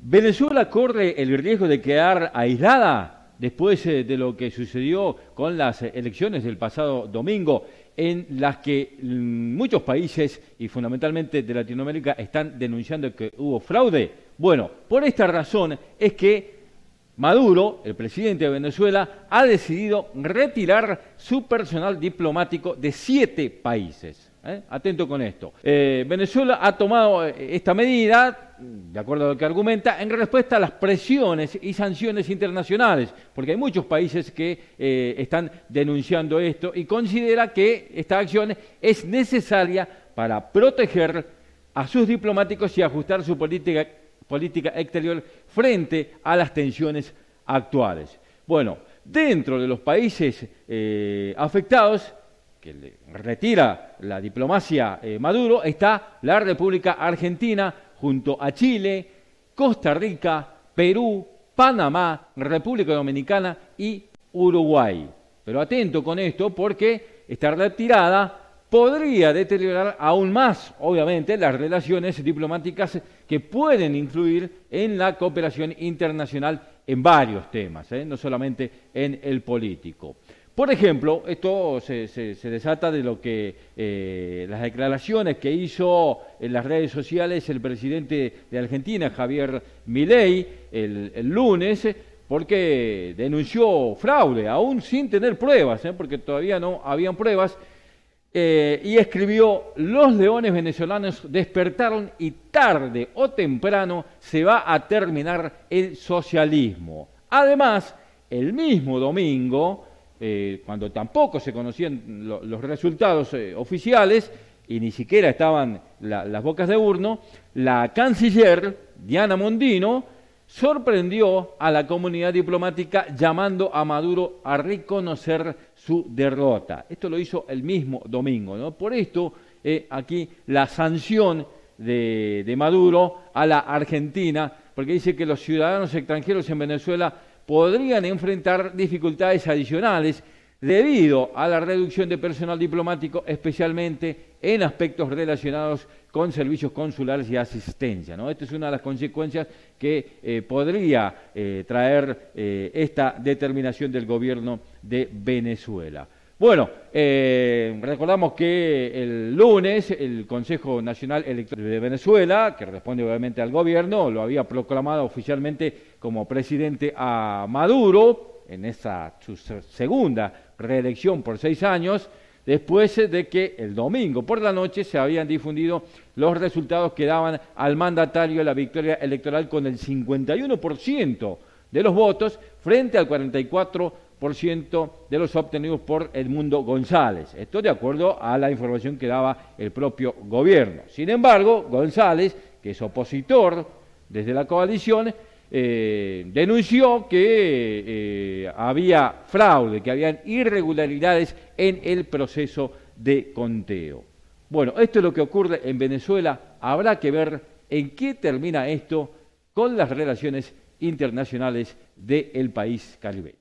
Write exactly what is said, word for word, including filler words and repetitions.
Venezuela corre el riesgo de quedar aislada después eh, de lo que sucedió con las eh, elecciones del pasado domingo, en las que mm, muchos países y fundamentalmente de Latinoamérica están denunciando que hubo fraude. Bueno, por esta razón es que Maduro, el presidente de Venezuela, ha decidido retirar su personal diplomático de siete países. ¿Eh? Atento con esto. Eh, Venezuela ha tomado esta medida, de acuerdo a lo que argumenta, en respuesta a las presiones y sanciones internacionales, porque hay muchos países que eh, están denunciando esto y considera que esta acción es necesaria para proteger a sus diplomáticos y ajustar su política, política exterior frente a las tensiones actuales. Bueno, dentro de los países eh, afectados, que le retira la diplomacia eh, Maduro, está la República Argentina junto a Chile, Costa Rica, Perú, Panamá, República Dominicana y Uruguay. Pero atento con esto porque esta retirada podría deteriorar aún más, obviamente, las relaciones diplomáticas que pueden influir en la cooperación internacional en varios temas, ¿eh? No solamente en el político. Por ejemplo, esto se, se, se desata de lo que eh, las declaraciones que hizo en las redes sociales el presidente de Argentina, Javier Milei, el, el lunes, porque denunció fraude, aún sin tener pruebas, ¿eh? porque todavía no habían pruebas, eh, y escribió: los leones venezolanos despertaron y tarde o temprano se va a terminar el socialismo. Además, el mismo domingo, Eh, cuando tampoco se conocían lo, los resultados eh, oficiales y ni siquiera estaban la, las bocas de urno, la canciller Diana Mondino sorprendió a la comunidad diplomática llamando a Maduro a reconocer su derrota. Esto lo hizo el mismo domingo, ¿no? Por esto, eh, aquí la sanción de, de Maduro a la Argentina, porque dice que los ciudadanos extranjeros en Venezuela podrían enfrentar dificultades adicionales debido a la reducción de personal diplomático, especialmente en aspectos relacionados con servicios consulares y asistencia, ¿no? Esta es una de las consecuencias que eh, podría eh, traer eh, esta determinación del gobierno de Venezuela. Bueno, eh, recordamos que el lunes el Consejo Nacional Electoral de Venezuela, que responde obviamente al gobierno, lo había proclamado oficialmente como presidente a Maduro en esa su segunda reelección por seis años, después de que el domingo por la noche se habían difundido los resultados que daban al mandatario la victoria electoral con el cincuenta y uno por ciento de los votos frente al cuarenta y cuatro por ciento por ciento de los obtenidos por Edmundo González. Esto de acuerdo a la información que daba el propio gobierno. Sin embargo, González, que es opositor desde la coalición, eh, denunció que eh, había fraude, que habían irregularidades en el proceso de conteo. Bueno, esto es lo que ocurre en Venezuela. Habrá que ver en qué termina esto con las relaciones internacionales del país caribeño.